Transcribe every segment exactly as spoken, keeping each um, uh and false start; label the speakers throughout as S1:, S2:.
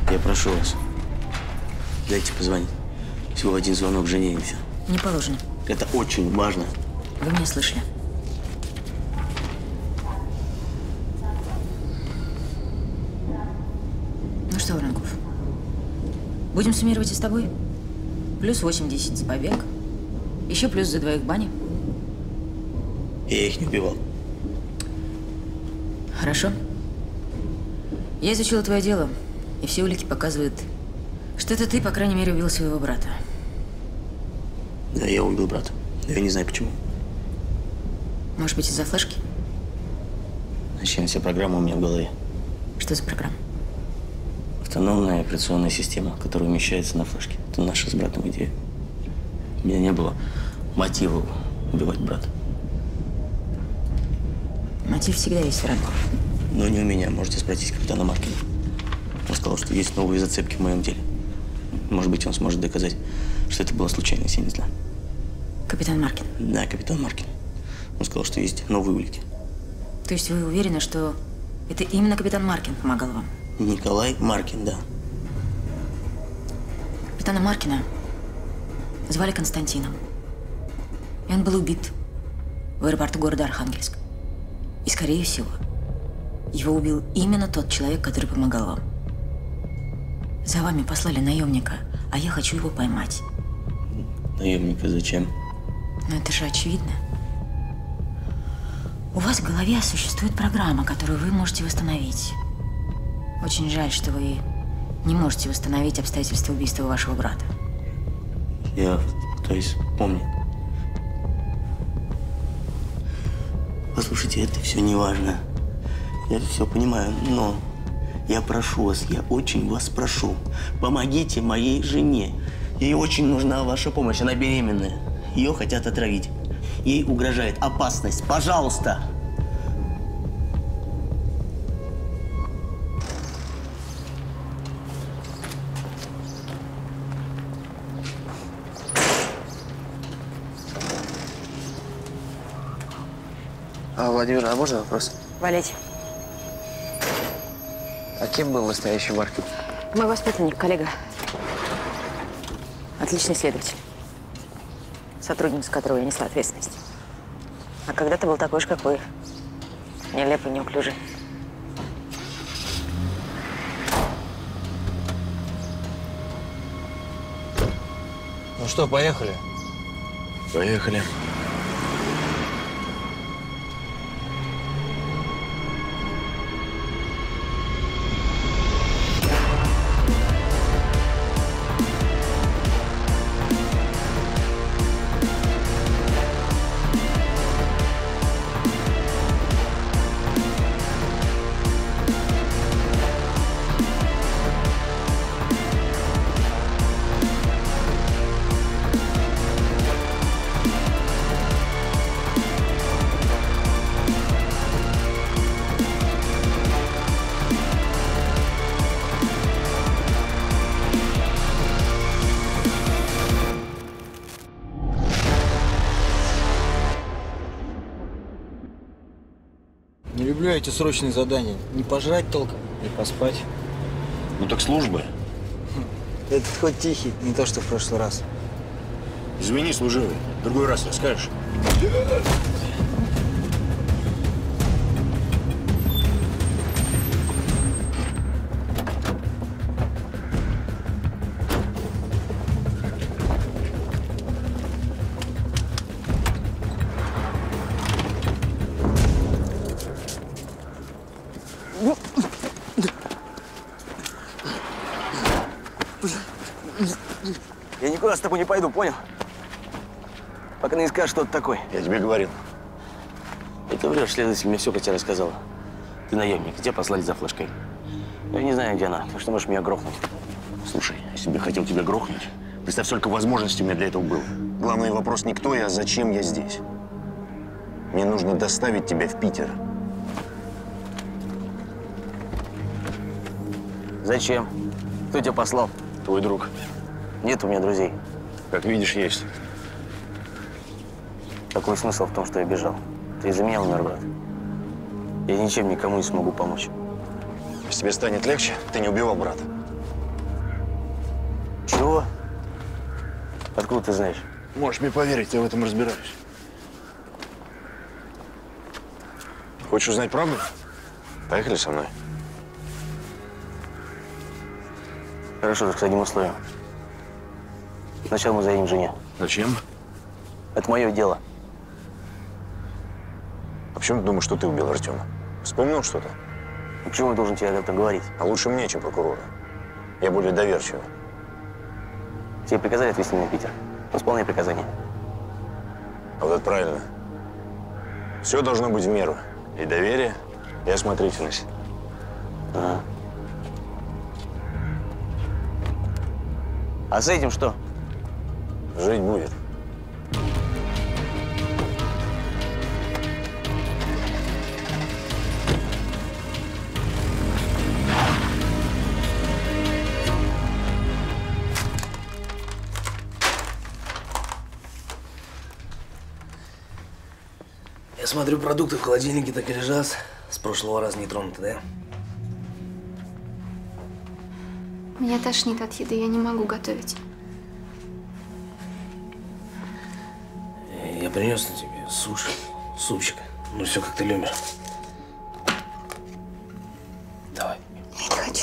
S1: Я прошу вас, дайте позвонить. Всего один звонок жене и все.
S2: Не положено.
S1: Это очень важно.
S2: Вы меня слышали? Ну что, Воронков, будем суммировать и с тобой? Плюс восемь-десять за побег. Еще плюс за двоих в бане.
S1: Я их не убивал.
S2: Хорошо. Я изучила твое дело, и все улики показывают, что это ты, по крайней мере, убил своего брата.
S1: Да, я убил брата. Но я не знаю почему.
S2: Может быть, из-за флешки?
S1: Зачем вся программа у меня в голове?
S2: Что за программа?
S1: Автономная операционная система, которая умещается на флешке. Это наша с братом идея. У меня не было мотива убивать брата.
S2: Мотив всегда есть, Воронков.
S1: Но не у меня. Можете спросить капитана Маркина. Он сказал, что есть новые зацепки в моем деле. Может быть, он сможет доказать, что это была случайность, я не знаю.
S2: Капитан Маркин?
S1: Да, капитан Маркин. Он сказал, что есть новые улики.
S2: То есть вы уверены, что это именно капитан Маркин помогал вам?
S1: Николай Маркин, да.
S2: Капитана Маркина звали Константином. И он был убит в аэропорту города Архангельск. И, скорее всего, его убил именно тот человек, который помогал вам. За вами послали наемника, а я хочу его поймать.
S1: Наемника зачем?
S2: Но это же очевидно. У вас в голове существует программа, которую вы можете восстановить. Очень жаль, что вы не можете восстановить обстоятельства убийства вашего брата.
S1: Я пытаюсь помнить. Послушайте, это все не важно. Я все понимаю, но я прошу вас, я очень вас прошу, помогите моей жене. Ей очень нужна ваша помощь, она беременная. Ее хотят отравить. Ей угрожает опасность. Пожалуйста!
S3: А, Владимир, а можно вопрос?
S2: Валяйте.
S3: А кем был настоящий Маркин?
S2: Мой воспитанник, коллега. Отличный следователь. Сотрудник, за которого я несла ответственность. А когда-то был такой же, как вы. Нелепый, неуклюжий.
S3: Ну что, поехали?
S1: Поехали.
S4: Не люблю эти срочные задания. Не пожрать толком, не поспать.
S5: Ну так служба.
S4: Этот хоть тихий, не то что в прошлый раз.
S5: Извини, служивый. Другой раз расскажешь.
S1: Я никуда с тобой не пойду, понял? Пока не скажешь, что ты такой.
S5: Я тебе говорил.
S1: Это врешь, следователь мне все про тебя рассказала. Ты наемник, тебя послали за флешкой. Я не знаю, где она, так что можешь меня грохнуть.
S5: Слушай, если бы я хотел тебя грохнуть, представь, сколько возможностей у меня для этого было. Главный вопрос не кто я, а зачем я здесь. Мне нужно доставить тебя в Питер.
S1: Зачем? Кто тебя послал?
S5: Твой друг.
S1: Нет у меня друзей.
S5: Как видишь, есть.
S1: Какой смысл в том, что я бежал? Ты из-за меня умер, брат. Я ничем никому не смогу помочь.
S5: Если тебе станет легче, ты не убивал брата.
S1: Чего? Откуда ты знаешь?
S5: Можешь мне поверить, я в этом разбираюсь. Хочешь узнать правду? Поехали со мной.
S1: Хорошо, только с одним условием. Сначала мы заедем к жене.
S5: Зачем?
S1: Это мое дело.
S5: А почему ты думаешь, что ты убил Артема? Вспомнил что-то?
S1: Почему я должен тебе об этом говорить?
S5: А лучше мне, чем прокурора. Я более доверчивый.
S1: Тебе приказали отвезти меня в Питер. Исполняй приказание.
S5: А вот это правильно. Все должно быть в меру. И доверие, и осмотрительность.
S1: Ага. А с этим что?
S5: Жить будет.
S6: Я смотрю, продукты в холодильнике так и лежат. С прошлого раза не тронуты, да?
S7: Меня тошнит от еды, я не могу готовить.
S6: Я принес на тебе суши, супчик. Ну, все, как ты любишь. Давай.
S7: Я не хочу.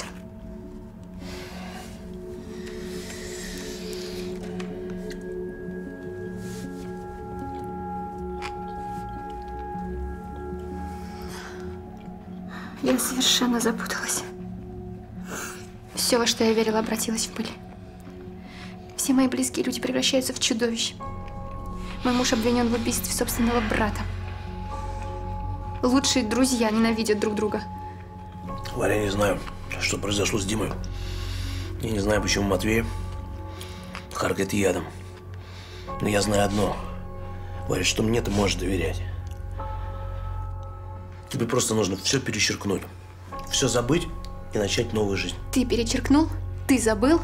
S7: Я совершенно запуталась. Все, во что я верила, обратилось в пыль. Все мои близкие люди превращаются в чудовищ. Мой муж обвинен в убийстве собственного брата. Лучшие друзья ненавидят друг друга.
S6: Варя, я не знаю, что произошло с Димой. Я не знаю, почему Матвей харкает ядом. Но я знаю одно. Варя, что мне ты можешь доверять. Тебе просто нужно все перечеркнуть, все забыть и начать новую жизнь.
S7: Ты перечеркнул? Ты забыл?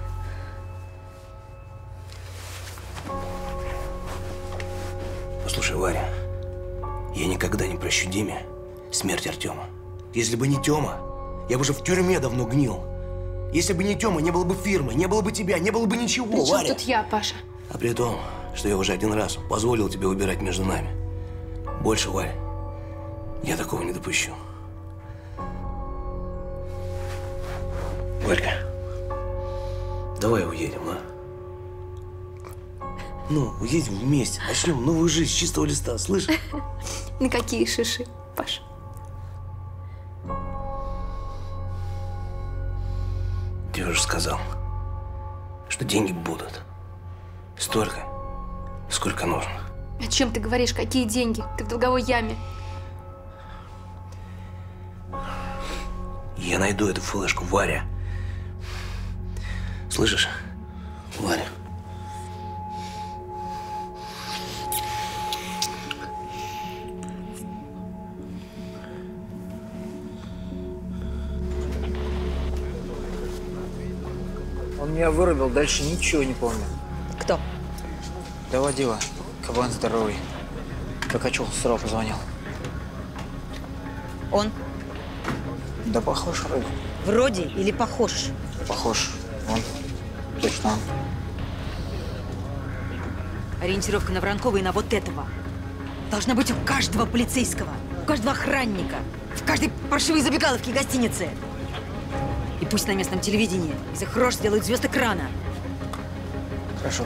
S6: Послушай, Варя, я никогда не прощу Диме смерть Артема. Если бы не Тёма, я бы уже в тюрьме давно гнил. Если бы не Тёма, не было бы фирмы, не было бы тебя, не было бы ничего,
S7: При чем
S6: Варя.
S7: тут я, Паша?
S6: А при том, что я уже один раз позволил тебе выбирать между нами. Больше, Варя, я такого не допущу. Варька, давай уедем, а? Ну, уедем вместе, начнем новую жизнь с чистого листа, слышишь?
S7: На какие шиши, Паша?
S6: Ты уже сказал, что деньги будут. Столько, сколько нужно.
S7: О чем ты говоришь? Какие деньги? Ты в долговой яме.
S6: Я найду эту флешку, Варя. Слышишь, Варя?
S4: Он меня вырубил, дальше ничего не помню.
S2: Кто?
S4: Да водила. Кабан здоровый. Прокачал, сразу позвонил.
S2: Он?
S4: Да похож вроде.
S2: Вроде или похож?
S4: Похож. Он. Точно он.
S2: Ориентировка на Воронкова и на вот этого. Должна быть у каждого полицейского, у каждого охранника, в каждой паршивой забегаловке и гостинице. И пусть на местном телевидении из их рож сделают звезд экрана.
S4: Хорошо.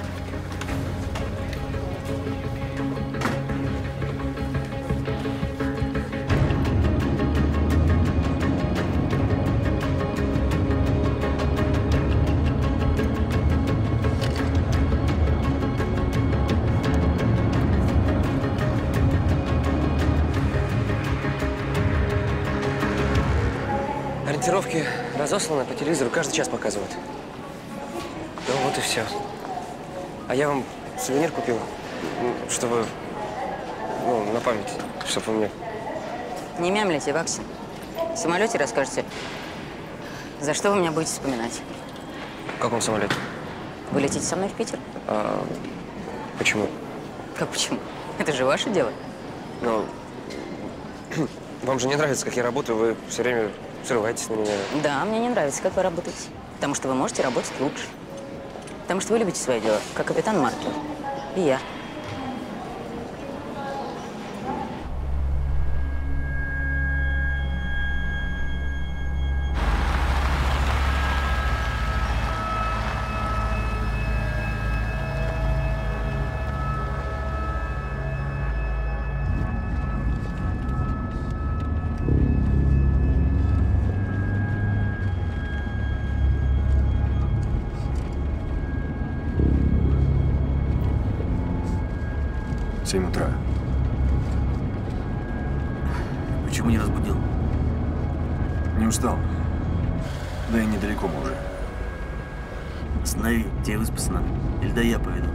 S3: Ориентировки разосланы, по телевизору каждый час показывают. Ну вот и все. А я вам сувенир купил, чтобы, ну, на память, чтобы вы мне…
S2: Не мямлите, Вакси. В самолете расскажете, за что вы меня будете вспоминать.
S3: В каком самолете?
S2: Вы летите со мной в Питер?
S3: А, почему?
S2: Как почему? Это же ваше дело.
S3: Ну, вам же не нравится, как я работаю, вы все время срываетесь на меня.
S2: Да, мне не нравится, как вы работаете. Потому что вы можете работать лучше. Потому что вы любите свое дело, как капитан Маркер. И я.
S8: семь утра.
S6: Почему не разбудил?
S8: Не устал. Да и недалеко мы уже.
S6: Останови, тебе выспаться надо. Или да я поведу.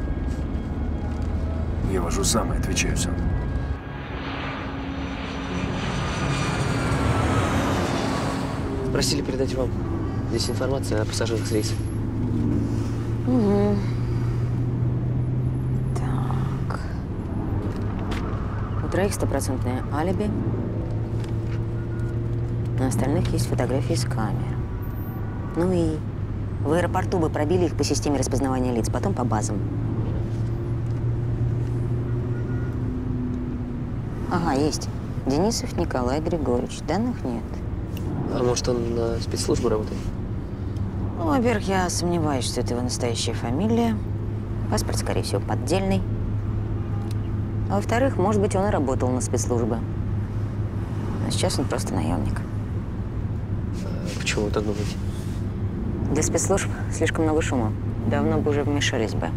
S8: Я вожу сам и отвечаю сам.
S3: Просили передать вам. Здесь информация о пассажирах с рейса.
S2: Угу. Так. У троих стопроцентное алиби. На остальных есть фотографии с камер. Ну и в аэропорту бы пробили их по системе распознавания лиц, потом по базам. Ага, есть. Денисов Николай Григорьевич. Данных нет.
S3: А может, он на спецслужбу работает?
S2: Ну, во-первых, я сомневаюсь, что это его настоящая фамилия. Паспорт, скорее всего, поддельный. А во-вторых, может быть, он и работал на спецслужбы. А сейчас он просто наемник.
S3: А почему вы так думаете?
S2: Для спецслужб слишком много шума. Давно бы уже вмешались бы.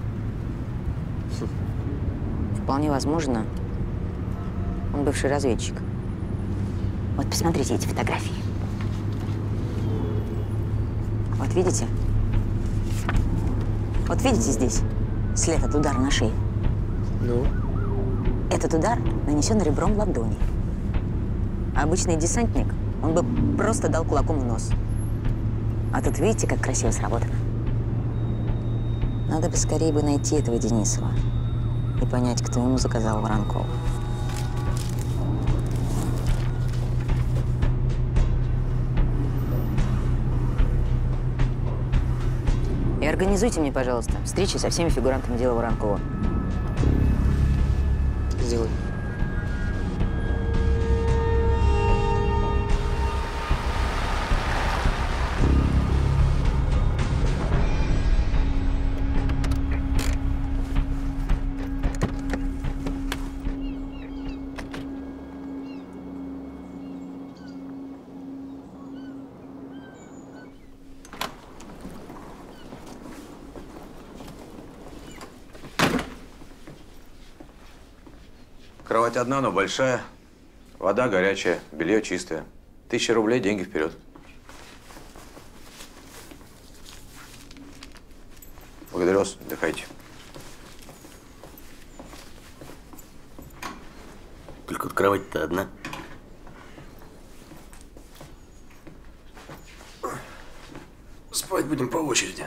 S2: Вполне возможно, он бывший разведчик. Вот посмотрите эти фотографии. Вот видите? Вот видите здесь след от удара на шее?
S3: Ну?
S2: Этот удар нанесен ребром ладони. А обычный десантник, он бы просто дал кулаком в нос. А тут видите, как красиво сработано? Надо бы скорее бы найти этого Денисова и понять, кто ему заказал Воронкова. И организуйте мне, пожалуйста, встречи со всеми фигурантами дела Воронкова.
S3: Сделай.
S9: Кровать одна, но большая. Вода горячая, белье чистое. Тысяча рублей, деньги вперед. Благодарю вас, отдыхайте.
S6: Только вот кровать-то одна.
S8: Спать будем по очереди.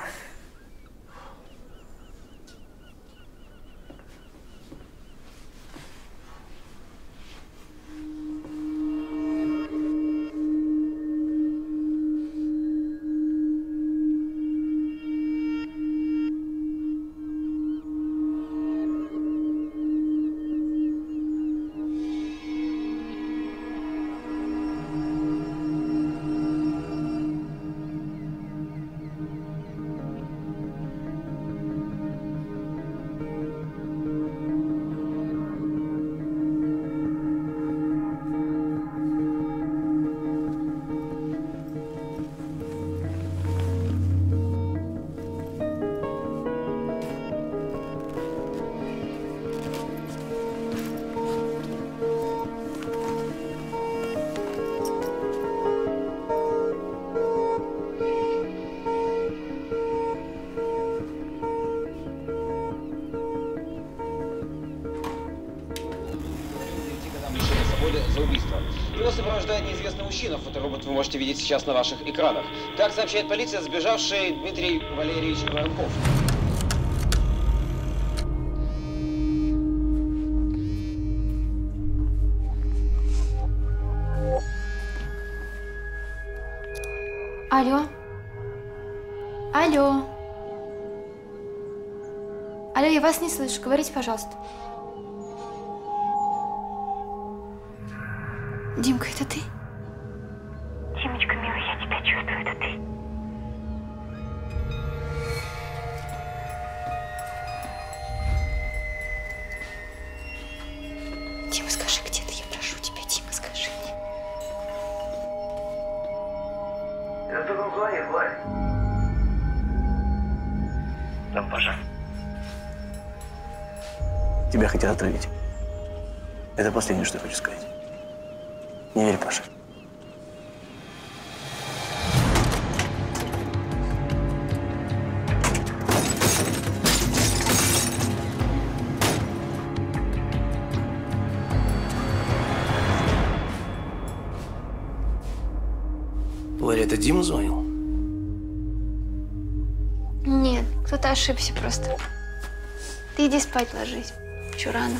S10: За убийство. Его сопровождает неизвестный мужчина. Фоторобот вы можете видеть сейчас на ваших экранах. Как сообщает полиция, сбежавший Дмитрий Валерьевич Воронков.
S7: Алло? Алло? Алло, я вас не слышу. Говорите, пожалуйста. Димка, это ты?
S11: Димочка, милый, я тебя чувствую, это ты.
S7: Дима, скажи, где ты? Я прошу тебя, Дима, скажи мне.
S1: Да кто там звонит, Варя? Там Паша. Тебя хотят отравить. Это последнее, что я хочу сказать. Не верь, Паша.
S6: Варя, это Дима звонил?
S7: Нет, кто-то ошибся просто. Ты иди спать ложись. Еще рано.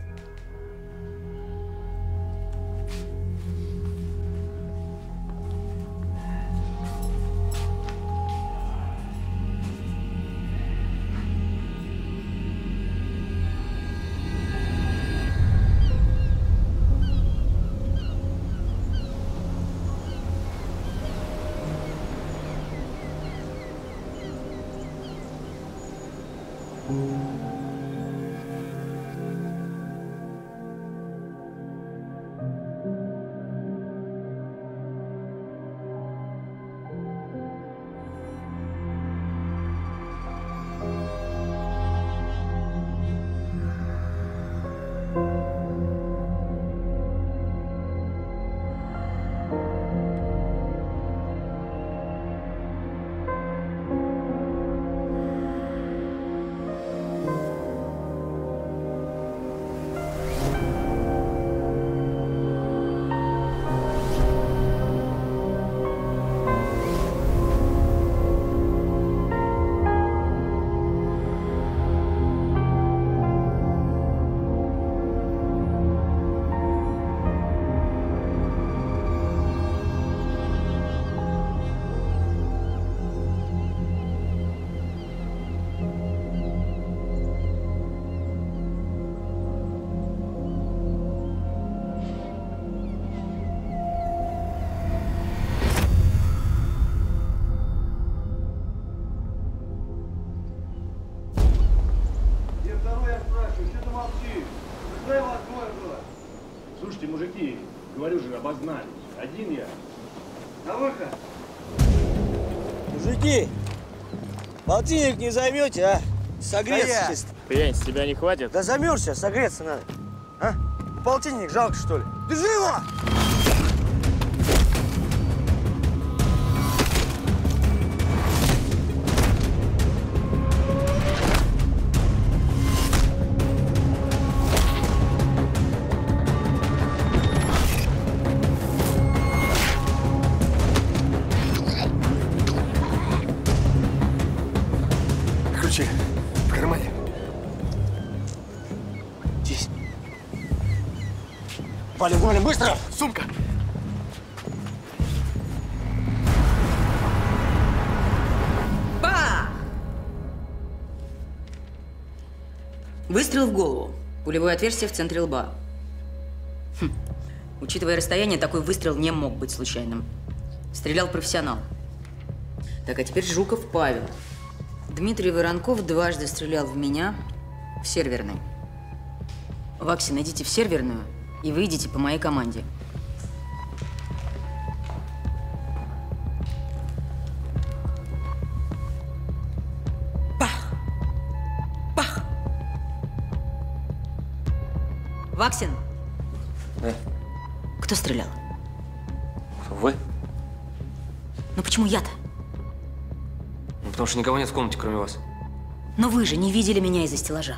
S12: Слушайте, мужики, говорю же, обознались. Один я. На выход.
S4: Мужики, полтинник не займете, а? Согреться чисто.
S13: Пьянь, с тебя не хватит?
S4: Да замерзся, согреться надо. А? Полтинник жалко, что ли? Держи его!
S8: Ключи в кармане.
S4: Здесь. Валим, валим, быстро!
S8: Сумка!
S2: Ба! Выстрел в голову. Пулевое отверстие в центре лба. Хм. Учитывая расстояние, такой выстрел не мог быть случайным. Стрелял профессионал. Так, а теперь Жуков Павел. Дмитрий Воронков дважды стрелял в меня в серверной. Ваксин, идите в серверную и выйдите по моей команде. Пах! Пах! Ваксин!
S3: Да.
S2: Кто стрелял?
S3: Вы?
S2: Ну почему я-то?
S3: Ну, потому что никого нет в комнате, кроме вас.
S2: Но вы же не видели меня из-за стеллажа.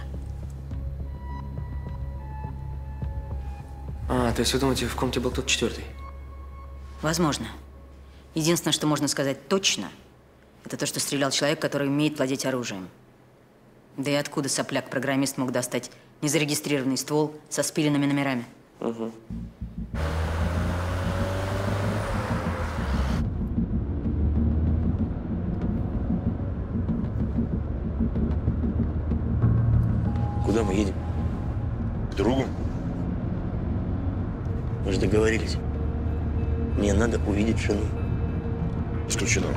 S3: А, то есть вы думаете, в комнате был кто-то четвертый?
S2: Возможно. Единственное, что можно сказать точно, это то, что стрелял человек, который умеет владеть оружием. Да и откуда сопляк-программист мог достать незарегистрированный ствол со спиленными номерами?
S3: Угу.
S1: Куда мы едем?
S5: К другу?
S1: Мы же договорились. Мне надо увидеть жену.
S5: Исключено.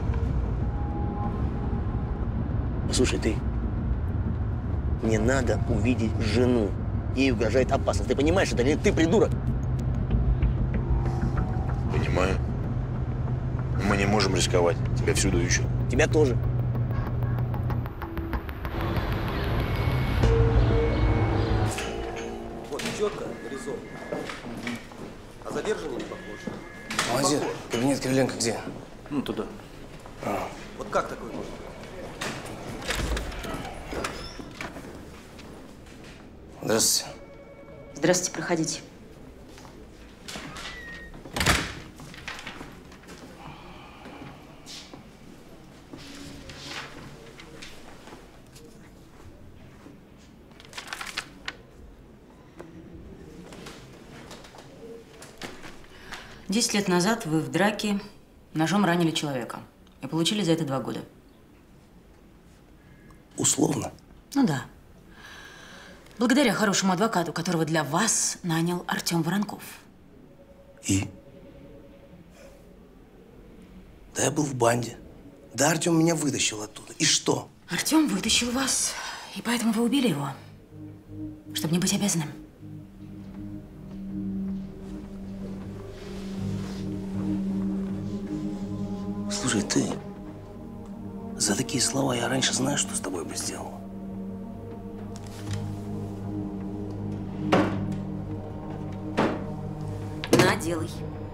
S1: Послушай, ты. Мне надо увидеть жену. Ей угрожает опасность. Ты понимаешь это или ты придурок?
S5: Понимаю. Мы не можем рисковать. Тебя всюду ищут.
S1: Тебя тоже.
S13: Вот, четко, нарисовано. А задержанный не похож.
S3: Молодец. Кабинет Кириленко где?
S6: Ну, туда.
S3: А.
S13: Вот как такое можно?
S3: Здравствуйте.
S2: Здравствуйте, проходите. Десять лет назад вы в драке ножом ранили человека и получили за это два года.
S6: Условно?
S2: Ну да. Благодаря хорошему адвокату, которого для вас нанял Артем Воронков.
S6: И? Да я был в банде. Да Артем меня вытащил оттуда. И что?
S2: Артем вытащил вас, и поэтому вы убили его, чтобы не быть обязанным.
S6: Слушай, ты, за такие слова я раньше знаю, что с тобой бы сделал.
S2: На, делай.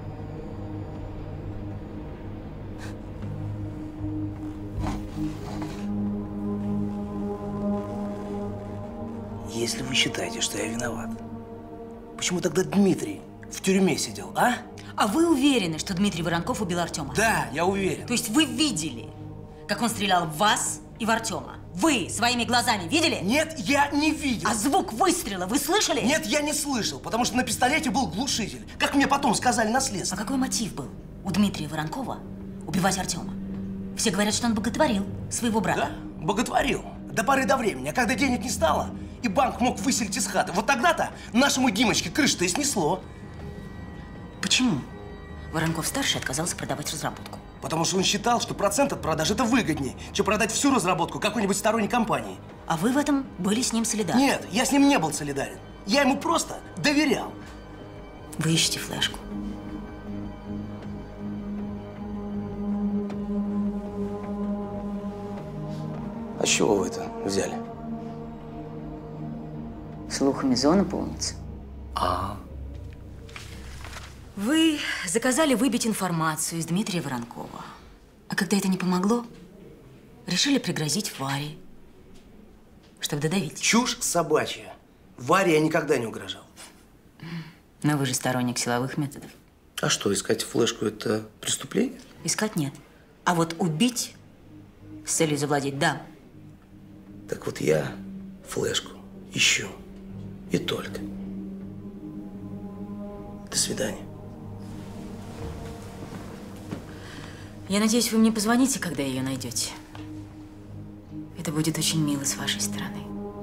S6: Если вы считаете, что я виноват, почему тогда Дмитрий в тюрьме сидел, а?
S2: А вы уверены, что Дмитрий Воронков убил Артема?
S6: Да, я уверен.
S2: То есть вы видели, как он стрелял в вас и в Артема? Вы своими глазами видели?
S6: Нет, я не видел.
S2: А звук выстрела вы слышали?
S6: Нет, я не слышал, потому что на пистолете был глушитель. Как мне потом сказали на следствии.
S2: А какой мотив был у Дмитрия Воронкова убивать Артема? Все говорят, что он боготворил своего брата.
S6: Да, боготворил. До поры до времени. А когда денег не стало, и банк мог выселить из хаты, вот тогда-то нашему Димочке крышу-то и снесло.
S2: Почему Воронков-старший отказался продавать разработку?
S6: Потому что он считал, что процент от продажи это выгоднее, чем продать всю разработку какой-нибудь сторонней компании.
S2: А вы в этом были с ним солидарны?
S6: Нет, я с ним не был солидарен. Я ему просто доверял.
S2: Вы ищете флешку.
S6: А с чего вы это взяли?
S2: Слухами зона полнится.
S6: А.
S2: Вы заказали выбить информацию из Дмитрия Воронкова. А когда это не помогло, решили пригрозить Варе, чтобы додавить.
S6: Чушь собачья. Варе я никогда не угрожал.
S2: Но вы же сторонник силовых методов.
S6: А что, искать флешку – это преступление?
S2: Искать нет. А вот убить с целью завладеть – да.
S6: Так вот я флешку ищу. И только. До свидания.
S2: Я надеюсь, вы мне позвоните, когда ее найдете. Это будет очень мило с вашей стороны.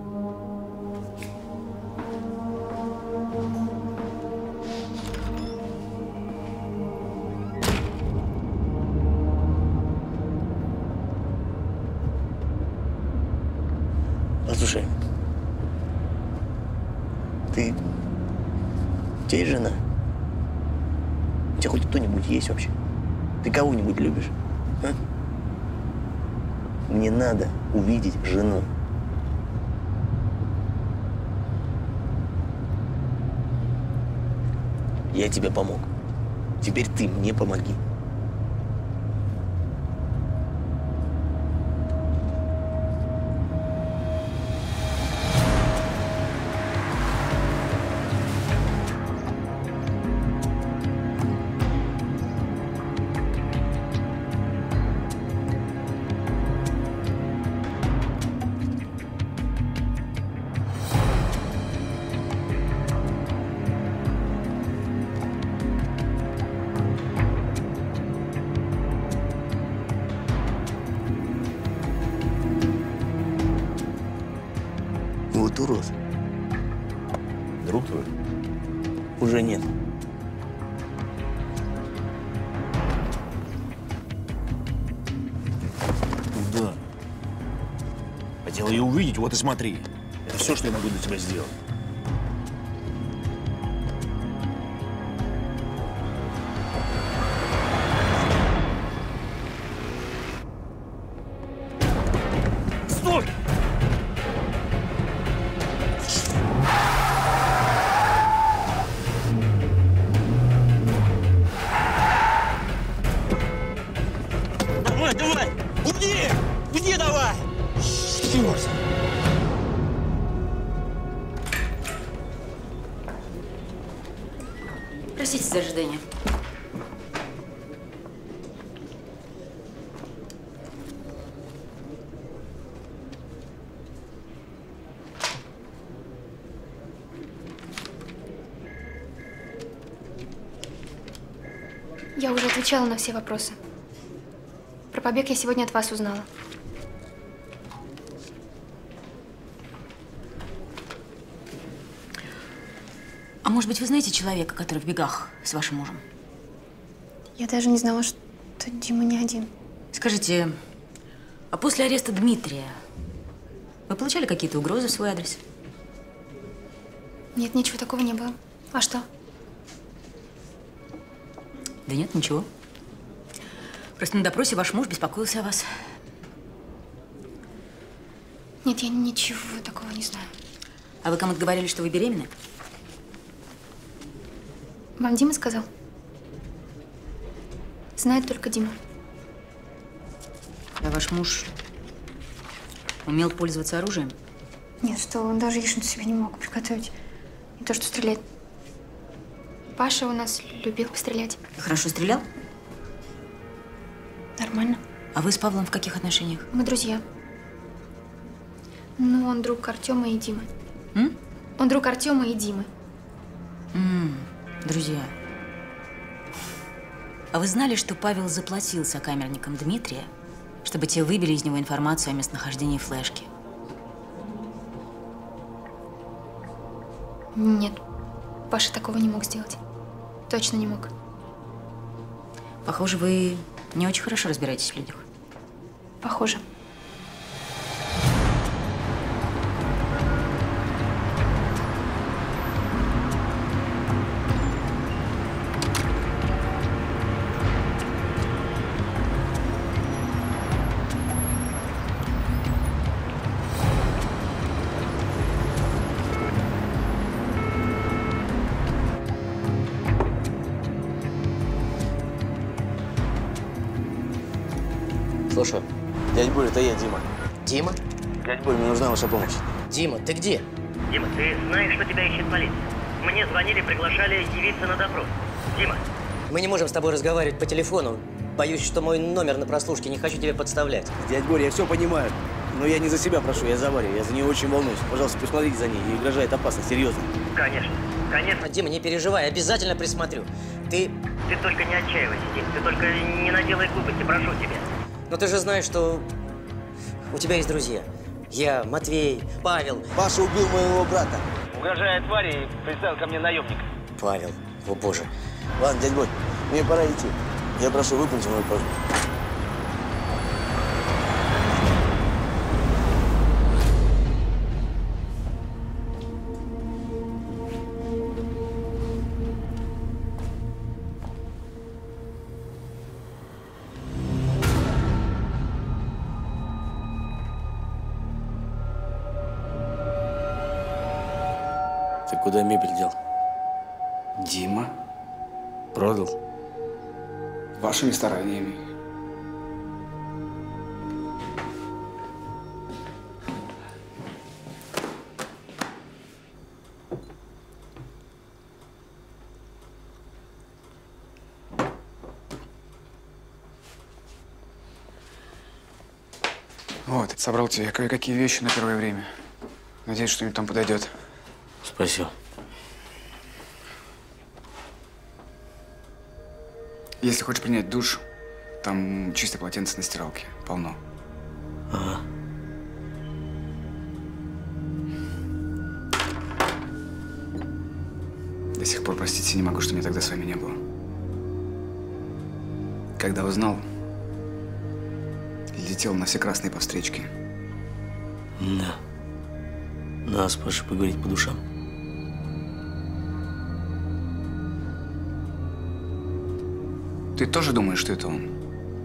S1: Послушай, ты… У тебя есть жена? У тебя хоть кто-нибудь есть вообще? Ты кого-нибудь любишь? А? Мне надо увидеть жену. Я тебе помог. Теперь ты мне помоги.
S6: фруктовый?
S1: Уже нет.
S6: Да. Хотел ее увидеть, вот и смотри. Это все, что я могу для тебя сделать.
S1: Стой! Давай, давай! Иди! Иди давай! Черт!
S2: Простите за ожидание.
S7: Я уже отвечала на все вопросы. Про побег я сегодня от вас узнала.
S2: А может быть, вы знаете человека, который в бегах с вашим мужем?
S7: Я даже не знала, что Дима не один.
S2: Скажите, а после ареста Дмитрия вы получали какие-то угрозы в свой адрес?
S7: Нет, ничего такого не было. А что?
S2: Да нет, ничего. Просто на допросе ваш муж беспокоился о вас.
S7: Нет, я ничего такого не знаю.
S2: А вы кому-то говорили, что вы беременны?
S7: Вам Дима сказал? Знает только Дима.
S2: А ваш муж умел пользоваться оружием?
S7: Нет, что он даже яичницу себе не мог приготовить. Не то, что стрелять. Паша у нас любил пострелять.
S2: Хорошо стрелял?
S7: Нормально.
S2: А вы с Павлом в каких отношениях?
S7: Мы друзья. Ну, он друг Артема и Димы.
S2: М?
S7: Он друг Артема и Димы.
S2: М, друзья. А вы знали, что Павел заплатил сокамерникам Дмитрия, чтобы те выбили из него информацию о местонахождении флешки?
S7: Нет. Паша такого не мог сделать. Точно не мог.
S2: Похоже, вы не очень хорошо разбираетесь в людях.
S7: Похоже.
S1: Слушай, дядь Боря, это я, Дима.
S14: Дима?
S1: Дядь Боря, мне нужна ваша помощь.
S14: Дима, ты где?
S15: Дима, ты знаешь, что тебя ищет полиция? Мне звонили, приглашали явиться на допрос. Дима.
S14: Мы не можем с тобой разговаривать по телефону. Боюсь, что мой номер на прослушке, не хочу тебя подставлять.
S1: Дядь Боря, я все понимаю. Но я не за себя прошу, я за Варю. Я за нее очень волнуюсь. Пожалуйста, присмотрите за ней. Ей угрожает опасность, серьезно.
S15: Конечно, конечно.
S14: Дима, не переживай, обязательно присмотрю. Ты…
S15: Ты только не отчаивайся, Дим. Ты только не наделай глупости, прошу тебя.
S14: Но ты же знаешь, что у тебя есть друзья. Я, Матвей, Павел.
S1: Паша убил моего брата.
S10: Угрожает Варе и представил ко мне наемника.
S14: Павел, о боже.
S1: Ладно, дядь Борь, мне пора идти. Я прошу, выполните мою просьбу. Ты куда мебель дел?
S16: Дима продал вашими стараниями. Вот, собрал тебе кое-какие вещи на первое время. Надеюсь, что-нибудь там подойдет.
S1: Спасибо.
S16: Если хочешь принять душ, там чистое полотенце на стиралке. Полно.
S1: Ага.
S16: До сих пор простить себе не могу, что меня тогда с вами не было. Когда узнал, летел на все красные по встречке.
S1: Да. Надо с Пашей поговорить по душам.
S16: Ты тоже думаешь, что это он?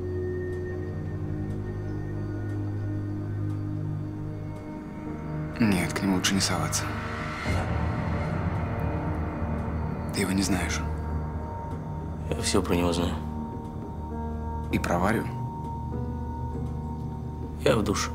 S16: Нет, к нему лучше не соваться. Ты его не знаешь.
S1: Я все про него знаю.
S16: И про Варю?
S1: Я в душ.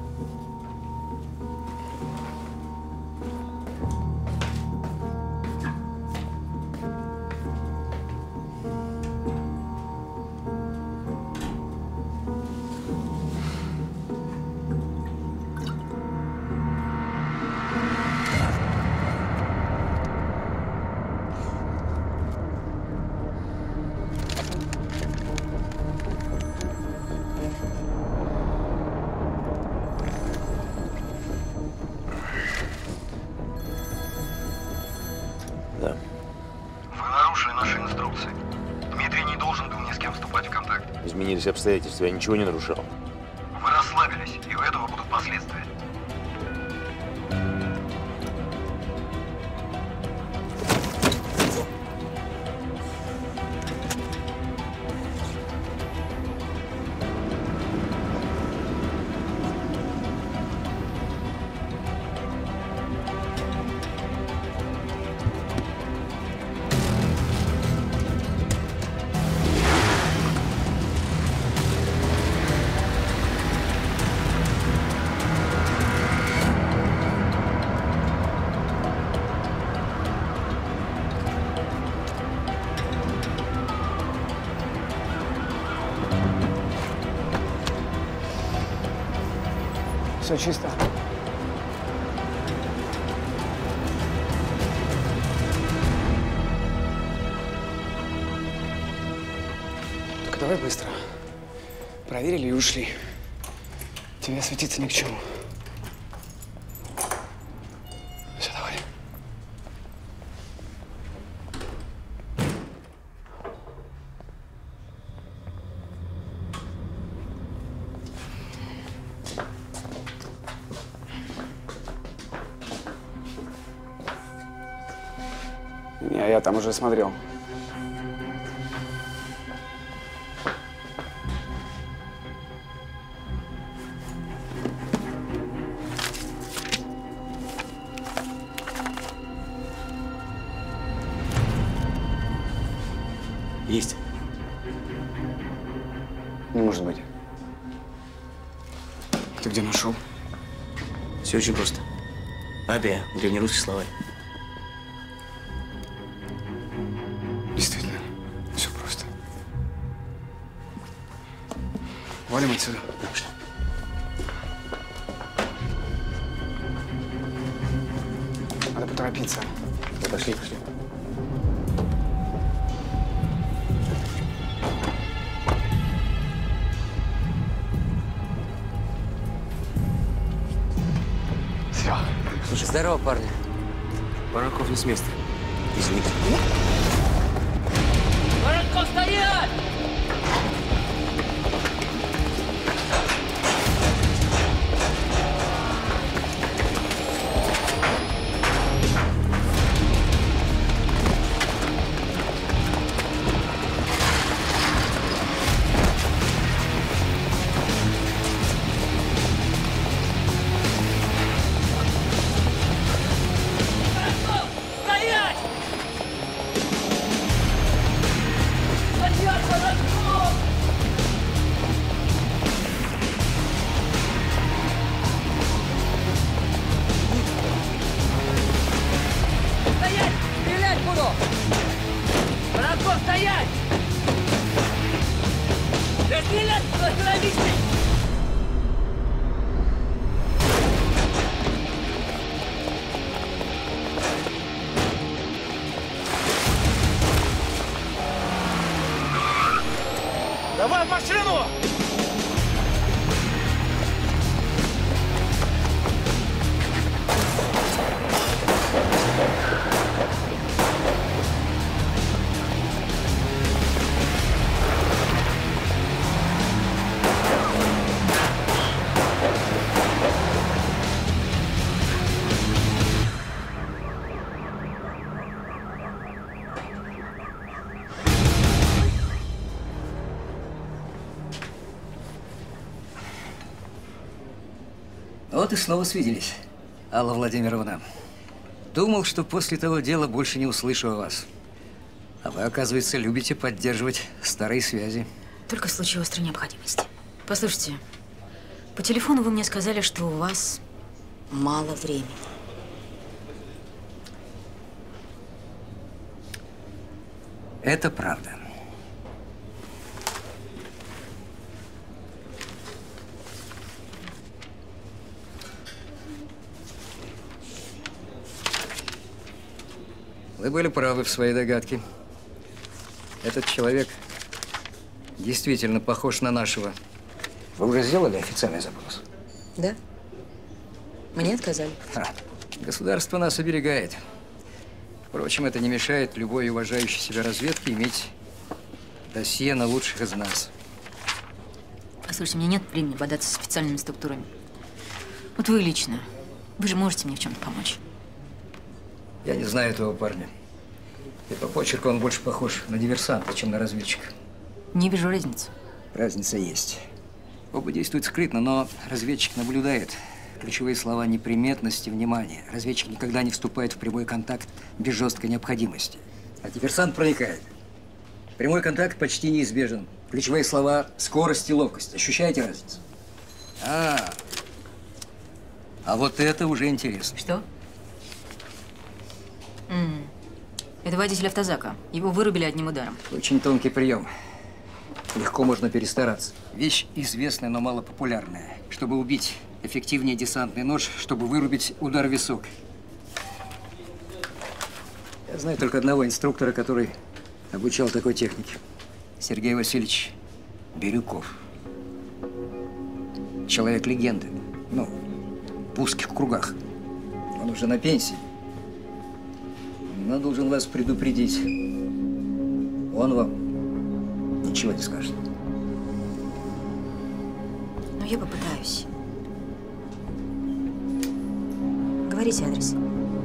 S5: Изменились обстоятельства, я ничего не нарушал.
S13: Вы расслабились, и у этого будут последствия.
S16: Все чисто. Только давай быстро. Проверили и ушли. Тебе светиться ни к чему. Все, давай. Не, я там уже смотрел.
S1: Есть.
S16: Не может быть. Ты где нашел?
S1: Все очень просто. Апия, древнерусский словарь.
S16: Действительно, все просто. Валим отсюда.
S1: Пошли.
S16: Надо поторопиться.
S1: Да, пошли, пошли.
S16: Все.
S3: Слушай, здорово, парни.
S1: Бараков не с места. Извините.
S17: Бараков, стоять!
S12: Давай в машину!
S17: Вот и снова свиделись, Алла Владимировна. Думал, что после того дела больше не услышу о вас. А вы, оказывается, любите поддерживать старые связи.
S2: Только в случае острой необходимости. Послушайте, по телефону вы мне сказали, что у вас мало времени.
S17: Это правда. Вы были правы в своей догадке. Этот человек действительно похож на нашего. Вы уже сделали официальный запрос?
S2: Да. Мне отказали.
S17: А, государство нас оберегает. Впрочем, это не мешает любой уважающей себя разведке иметь досье на лучших из нас.
S2: Послушайте, мне нет времени бодаться с специальными структурами. Вот вы лично. Вы же можете мне в чем-то помочь.
S17: Я не знаю этого парня. И по почерку он больше похож на диверсанта, чем на разведчика.
S2: Не вижу разницы.
S17: Разница есть. Оба действуют скрытно, но разведчик наблюдает. Ключевые слова неприметность и внимание. Разведчик никогда не вступает в прямой контакт без жесткой необходимости. А диверсант проникает. Прямой контакт почти неизбежен. Ключевые слова скорость и ловкость. Ощущаете разницу? А, а вот это уже интересно.
S2: Что? М-м. Это водитель автозака. Его вырубили одним ударом.
S17: Очень тонкий прием. Легко можно перестараться. Вещь известная, но малопопулярная. Чтобы убить, эффективнее десантный нож, чтобы вырубить удар в висок. Я знаю только одного инструктора, который обучал такой технике. Сергей Васильевич Бирюков. Человек-легенды. Ну, в узких кругах. Он уже на пенсии. Но должен вас предупредить. Он вам ничего не скажет.
S2: Но я попытаюсь. Говорите адрес.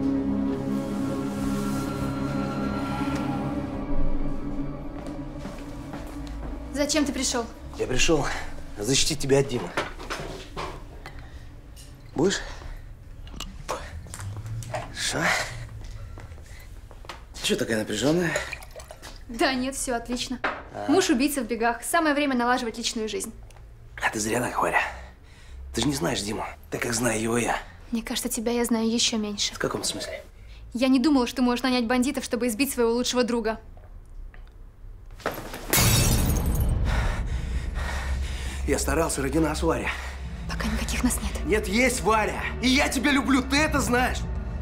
S7: Зачем ты пришел?
S6: Я пришел защитить тебя от Димы. Будешь? Что? Че такая напряженная?
S7: Да нет, все отлично. А. Муж убийца в бегах. Самое время налаживать личную жизнь.
S6: А ты зря так, Варя. Ты же не знаешь Диму, так как знаю его я.
S7: Мне кажется, тебя я знаю еще меньше.
S6: В каком смысле?
S7: Я не думала, что можешь нанять бандитов, чтобы избить своего лучшего друга.
S6: Я старался ради нас, Варя.
S7: Пока никаких нас нет.
S6: Нет, есть, Варя. И я тебя люблю, ты это знаешь.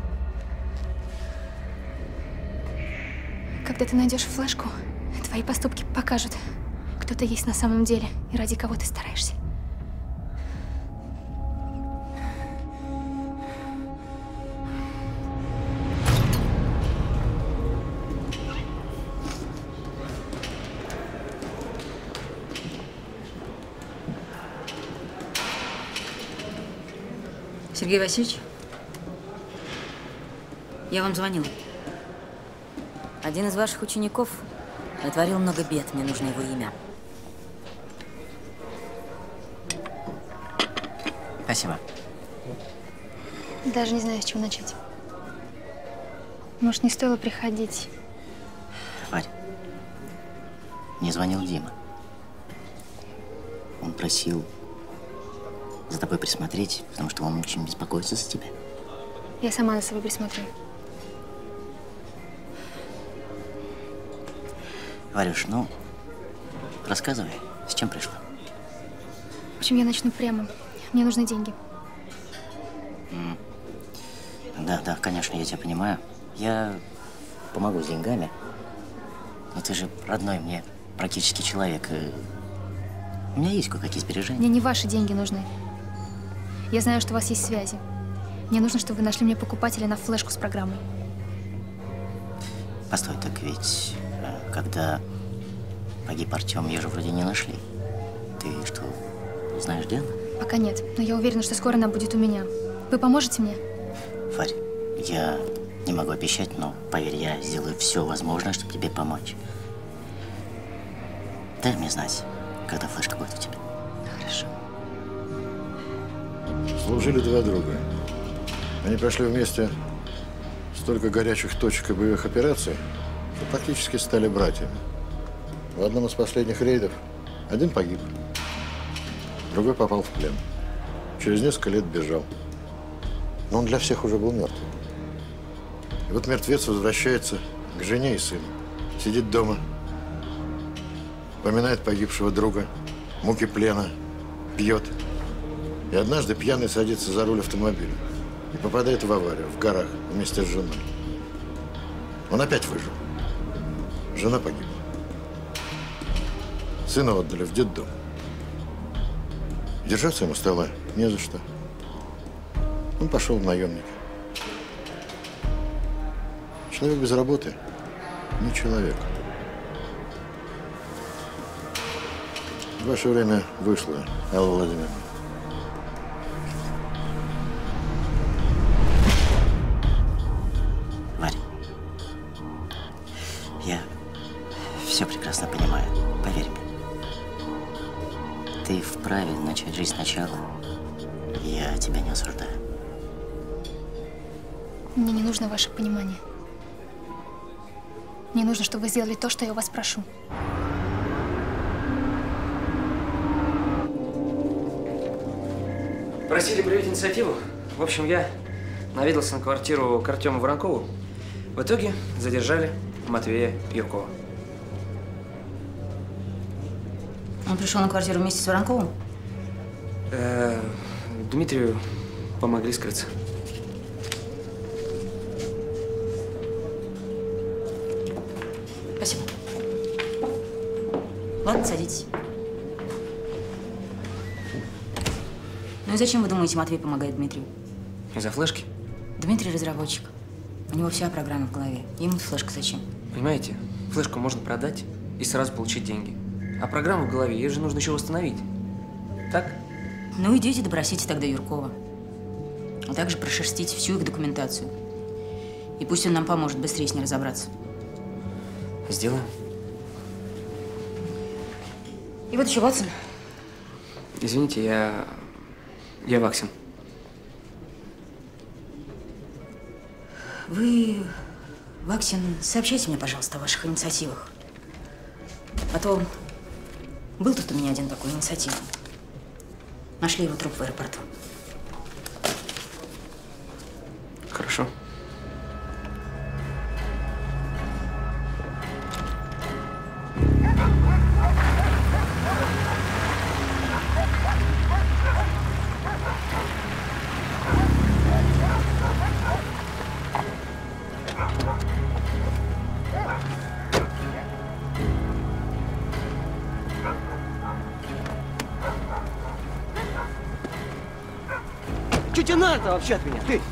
S7: Когда ты найдешь флешку, твои поступки покажут, кто ты есть на самом деле и ради кого ты стараешься.
S2: Сергей Васильевич, я вам звонила. Один из ваших учеников натворил много бед. Мне нужно его имя.
S14: Спасибо.
S7: Даже не знаю, с чего начать. Может, не стоило приходить?
S14: Варя, мне звонил Дима. Он просил за тобой присмотреть, потому что он очень беспокоится за тебя.
S7: Я сама за собой присмотрю.
S14: Варюш, ну, рассказывай, с чем пришла?
S7: В общем, я начну прямо. Мне нужны деньги.
S14: Mm. Да, да, конечно, я тебя понимаю. Я помогу с деньгами. Но ты же родной мне практически человек. И у меня есть кое-какие сбережения.
S7: Мне не ваши деньги нужны. Я знаю, что у вас есть связи. Мне нужно, чтобы вы нашли мне покупателя на флешку с программой.
S14: Постой, так ведь, когда погиб Артем, ее же вроде не нашли. Ты что, знаешь, где она?
S7: Пока нет, но я уверена, что скоро она будет у меня. Вы поможете мне?
S14: Варь, я не могу обещать, но поверь, я сделаю все возможное, чтобы тебе помочь. Дай мне знать, когда флешка будет у тебя.
S7: Хорошо.
S18: Служили два друга. Они прошли вместе столько горячих точек и боевых операций, что практически стали братьями. В одном из последних рейдов один погиб, другой попал в плен. Через несколько лет бежал. Но он для всех уже был мертв. И вот мертвец возвращается к жене и сыну. Сидит дома, вспоминает погибшего друга, муки плена, пьет. И однажды пьяный садится за руль автомобиля и попадает в аварию в горах вместе с женой. Он опять выжил. Жена погибла. Сына отдали в детдом. Держаться ему стало не за что. Он пошел в наемники. Человек без работы не человек. Ваше время вышло, Алла Владимировна.
S14: Варя, я все прекрасно понимаю, поверь мне. Ты вправе начать жизнь сначала. Я тебя не осуждаю.
S7: Мне не нужно ваше понимание. Мне нужно, чтобы вы сделали то, что я у вас прошу.
S3: Просили проявить инициативу. В общем, я наведался на квартиру к Артему Воронкову. В итоге задержали Матвея Юркова.
S2: Он пришел на квартиру вместе с Воронковым?
S3: Э, Дмитрию помогли скрыться.
S2: Спасибо. Ладно, садитесь. Ну и зачем, вы думаете, Матвей помогает Дмитрию?
S3: Из-за флешки?
S2: Дмитрий разработчик. У него вся программа в голове. Ему флешка зачем?
S3: Понимаете, флешку можно продать и сразу получить деньги. А программу в голове ей же нужно еще восстановить. Так?
S2: Ну идите допросите тогда Юркова. А также прошерстите всю их документацию. И пусть он нам поможет быстрее с ней разобраться.
S3: Сделаем.
S2: И вот еще Ватсон.
S3: Извините, я… Я Ваксин.
S2: Вы, Ваксин, сообщайте мне, пожалуйста, о ваших инициативах. А то был тут у меня один такой инициативный. Нашли его труп в аэропорту.
S3: Хорошо.
S19: Что тебе надо вообще от меня? Ты!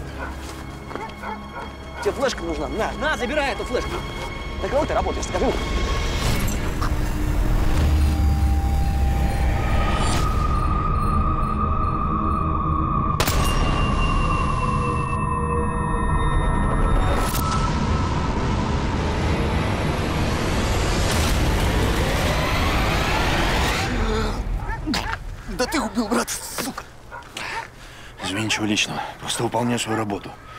S19: Тебе флешка нужна? На, на, забирай эту флешку. На кого ты работаешь? Скажи мне.
S6: Да ты убил брата, сука! Извини, ничего личного. Просто выполняю свою работу.